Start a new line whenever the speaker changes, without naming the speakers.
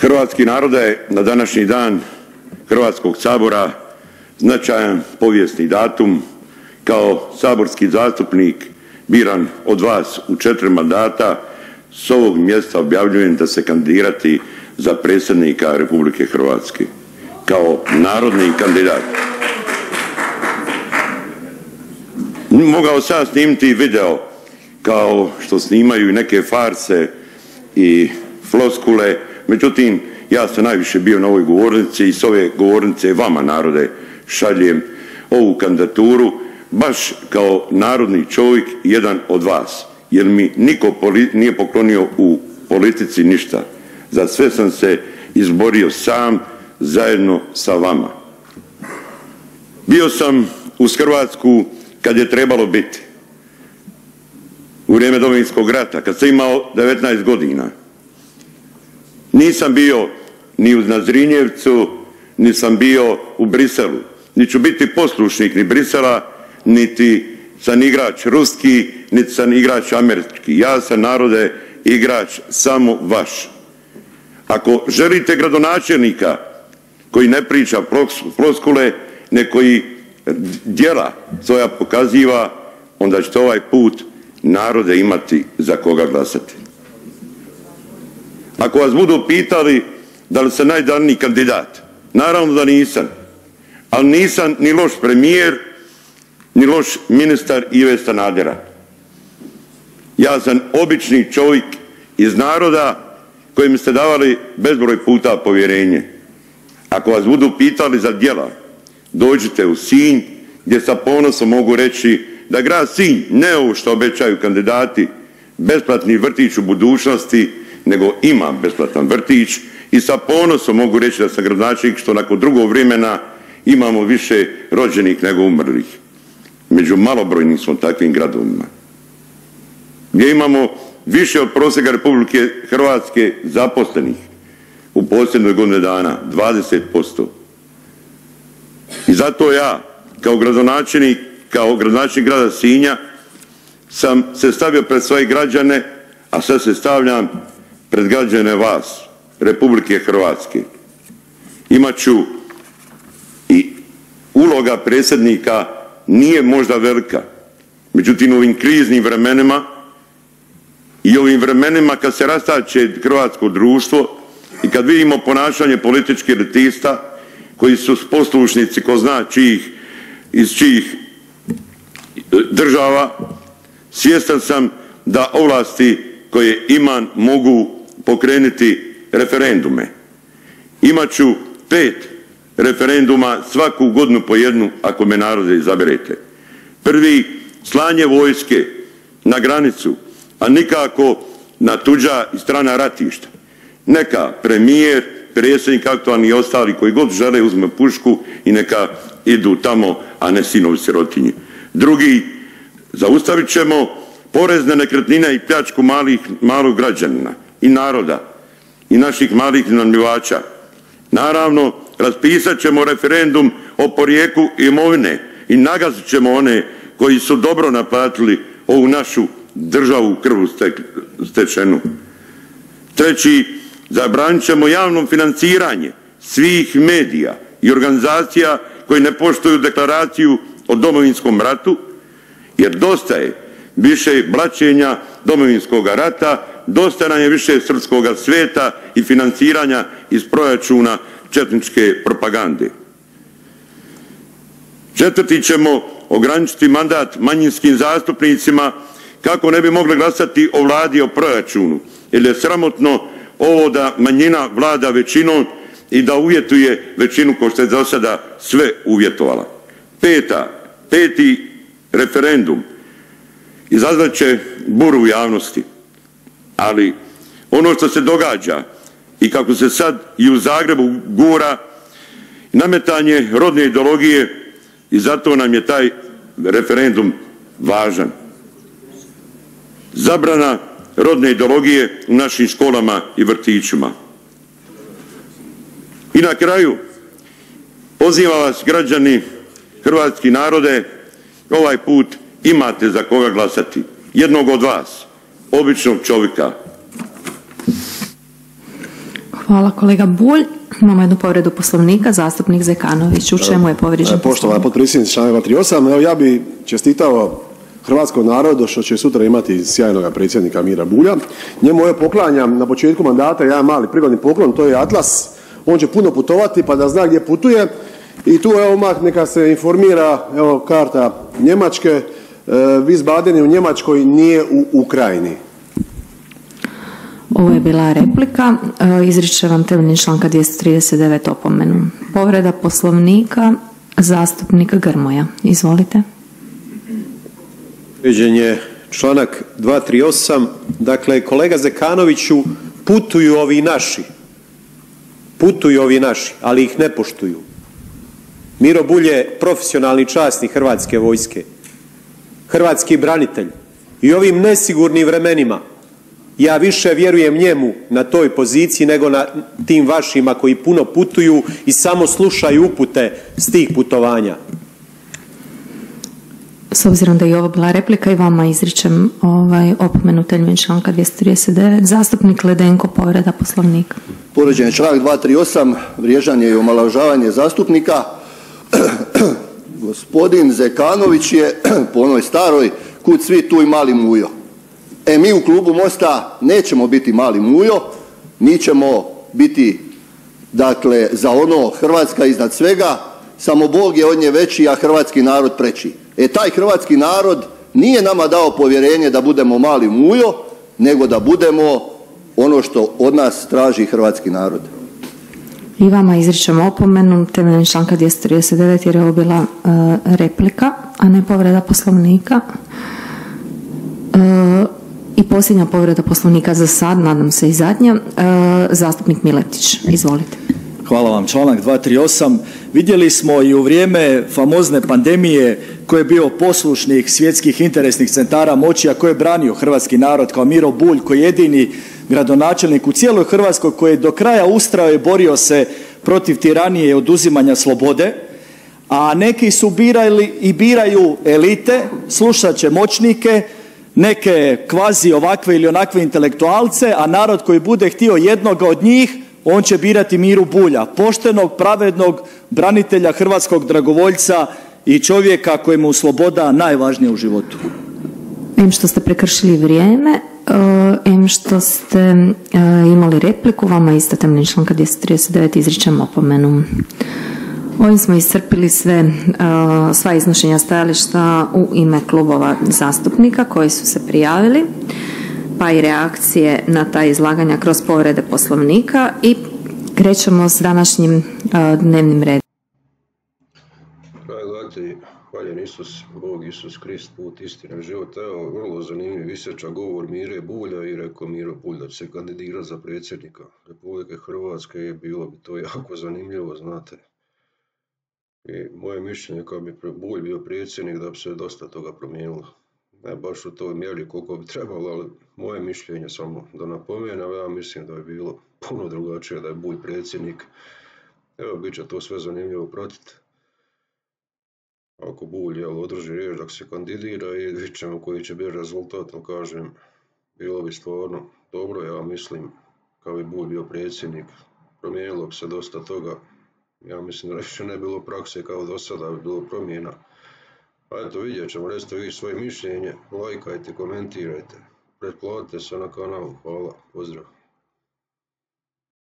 Hrvatski narode, na današnji dan Hrvatskog sabora značajan povijesni datum. Kao saborski zastupnik biran od vas u 4 mandata s ovog mjesta objavljujem da se kandidirati za predsjednika Republike Hrvatske kao narodni kandidat. Mogao sam snimiti video kao što snimaju i neke farse i floskule, međutim ja sam najviše bio na ovoj govornici i s ove govornice vama narode šaljem ovu kandidaturu baš kao narodni čovjek, jedan od vas, jer mi niko nije poklonio u politici ništa. Za sve sam se izborio sam zajedno sa vama. Bio sam uz Hrvatsku kad je trebalo biti. U vrijeme Domovinskog rata, kad sam imao 19 godina. Nisam bio ni u Nazrinjevcu, ni sam bio u Briselu. Niti ću biti poslušnik ni Brisela, niti sam igrač ruski, niti sam igrač američki. Ja sam, narode, igrač samo vaš. Ako želite gradonačelnika koji ne priča floskule, ne koji djela svoja pokaziva, onda ćete ovaj put, narode, imati za koga glasati. Ako vas budu pitali da li sam najdaniji kandidat, naravno da nisam, ali nisam ni loš premijer, ni loš ministar Ive Sanadera. Ja sam obični čovjek iz naroda kojem ste davali bezbroj puta povjerenje. Ako vas budu pitali za djela, dođite u Sinj, gdje sa ponosom mogu reći da grad Sinj, ne ovo što obećaju kandidati, besplatni vrtić u budućnosti, nego ima besplatan vrtić, i sa ponosom mogu reći da sam gradonačelnik što nakon drugog vremena imamo više rođenih nego umrlih. Među malobrojnim smo takvim gradovima. Gdje imamo više od prosjeka Republike Hrvatske zaposlenih u posljednjoj godini dana, 20%. I zato ja, kao gradonačelnik grada Sinja, sam se stavio pred svoje građane, a sad se stavljam pred građane vas, Republike Hrvatske. Imat ću i uloga predsjednika nije možda velika, međutim u ovim kriznim vremenima i ovim vremenima kad se rastače hrvatsko društvo i kad vidimo ponašanje političkih elitista koji su poslušnici ko zna iz čijih država, svjestan sam da ovlasti koje imam mogu pokrenuti referendume. Imaću 5 referenduma svaku godinu po jednu ako me narode izaberete. Prvi, slanje vojske na granicu, a nikako na tuđa i strana ratišta. Neka premijer, predsjednik aktualni i ostali koji god žele uzme pušku i neka idu tamo, a ne sinovi sirotinji. Drugi, zaustavit ćemo porezne nekretnine i pljačku malog građanina i naroda i naših malih iznajmljivača. Naravno, raspisat ćemo referendum o porijeklu imovine i nagazit ćemo one koji su dobro naplatili ovu našu državu krvu stečenu. Treći, zabranit ćemo javno financiranje svih medija i organizacija koji ne poštuju deklaraciju o Domovinskom ratu, jer dosta je više blaćenja Domovinskog rata, dosta nam je više srpskoga sveta i financiranja iz proračuna četničke propagande. Četvrti, ćemo ograničiti mandat manjinskim zastupnicima kako ne bi mogli glasati o vladi, o proračunu, jer je sramotno ovo da manjina vlada većinom i da uvjetuje većinu kao što je do sada sve uvjetovala. Peti referendum izazvat će buru u javnosti, ali ono što se događa i kako se sad i u Zagrebu gura, nametanje rodne ideologije, i zato nam je taj referendum važan. Zabrana rodne ideologije u našim školama i vrtićima. I na kraju, pozivam vas, građani, hrvatski narode, ovaj put imate za koga glasati. Jednog od vas, običnog čovjeka.
Hvala kolega Bulj. Imamo jednu povredu Poslovnika, zastupnik Zekanović. U čemu je povrijeđen Poslovnik?
Poštovana potpredsjednice, članak 238. Evo ja bi čestitao hrvatskom narodu što će sutra imati sjajnog predsjednika Mira Bulja. Njemu je poklanjam na početku mandata jedan mali prigodni poklon, to je Atlas. On će puno putovati pa da zna gdje putuje. I tu evo odmah neka se informira, evo karta Njemačke, Wiesbaden u Njemačkoj, nije u Ukrajini.
Ovo je bila replika. Izričem vam temeljem članka 239 opomenu. Povreda Poslovnika, zastupnik Grmoja. Izvolite.
Povrijeđen je članak 238. Dakle, kolega Zekanoviću, putuju ovi naši, ali ih ne poštuju. Miro Bulj je profesionalni časnik Hrvatske vojske, hrvatski branitelj i ovim nesigurnim vremenima ja više vjerujem njemu na toj poziciji nego na tim vašima koji puno putuju i samo slušaju upute s tih putovanja.
S obzirom da je ovo bila replika i vama izričem opomenu temeljem članka 239. Zastupnik Ledenko, povreda Poslovnika.
Povrijeđen je članak 238. vrijeđanje i omalovažavanje zastupnika. Gospodin Zekanović je po onoj staroj kud svi tu i mali mujo. Mi u klubu Mosta nećemo biti mali mujo, mi ćemo biti dakle za ono Hrvatska iznad svega, samo Bog je od nje veći, a hrvatski narod preći. Taj hrvatski narod nije nama dao povjerenje da budemo mali mujo, nego da budemo ono što od nas traži hrvatski narod.
I vama izričem opomenu temeljem članka 239 jer je ovo bila replika, a ne povreda Poslovnika. I posljednja povreda Poslovnika za sad, nadam se i zadnja, zastupnik Miletić. Izvolite.
Hvala vam. Članak 238. Vidjeli smo i u vrijeme famozne pandemije ko je bio poslušnik svjetskih interesnih centara moći, a ko je branio hrvatski narod kao Miro Bulj, koji je jedini gradonačelnik u cijeloj Hrvatskoj koji je do kraja ustrajao i borio se protiv tiranije i oduzimanja slobode, a neki su birali i biraju elite, slušat će moćnike, neke kvazi ovakve ili onakve intelektualce, a narod koji bude htio jednoga od njih, on će birati Miru Bulja, poštenog, pravednog branitelja, hrvatskog dragovoljca i čovjeka kojemu je sloboda najvažnija u životu.
Em što ste prekršili vrijeme, em što ste imali repliku, vama isto temeljem članka 239 izričem opomenu. Ovim smo iscrpili sva iznošenja stajališta u ime klubova zastupnika koji su se prijavili, pa i reakcije na ta izlaganja kroz povrede Poslovnika i krećemo s današnjim dnevnim redom.
Hvaljen Isus, Bog, Isus Krist, put, istina, život. Evo, vrlo zanimljiv visječan govor Mire Bulja i rekao Miro Bulj da će se kandidirati za predsjednika Republike Hrvatske i bilo bi to jako zanimljivo, znate. I moje mišljenje kao bi Bulj bio predsjednik da bi se dosta toga promijenilo. Ne baš u toj mjeri koliko bi trebalo, ali moje mišljenje samo da napomenem, ja mislim da bi bilo puno drugačije da je Bulj predsjednik. Evo, bit će to sve zanimljivo pratiti. Ako Bulj održi riječ dok se kandidira i vidjet ćemo koji će biti rezultat, no kažem, bilo bi stvarno dobro, ja mislim, kao bi Bulj bio predsjednik, promijenilo bi se dosta toga. Ja mislim da više ne bilo prakse kao do sada, bi bilo promjena. Pa eto, vidjet ćemo, recite vi svoje mišljenje, lajkajte, komentirajte, pretplatite se na kanal, hvala, pozdrav.